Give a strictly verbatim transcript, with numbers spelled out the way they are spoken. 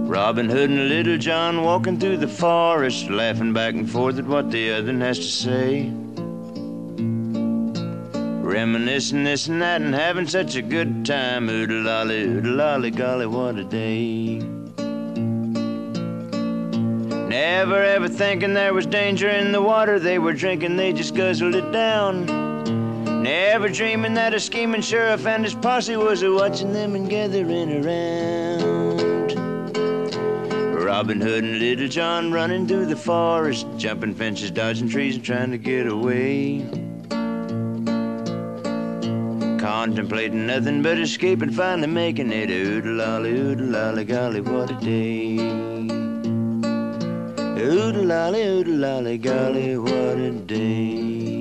Robin Hood and Little John walking through the forest, laughing back and forth at what the other has to say. Reminiscing this and that and having such a good time. O-de-lally, O-de-lally, golly, what a day. Never ever thinking there was danger in the water they were drinking, they just guzzled it down. Never dreaming that a scheming sheriff and his posse was a-watching them and gathering around. Robin Hood and Little John running through the forest, jumping fences, dodging trees and trying to get away. Contemplating nothing but escape and finally making it. O-de-lally, O-de-lally, golly, what a day. O-de-lally, O-de-lally, golly, what a day.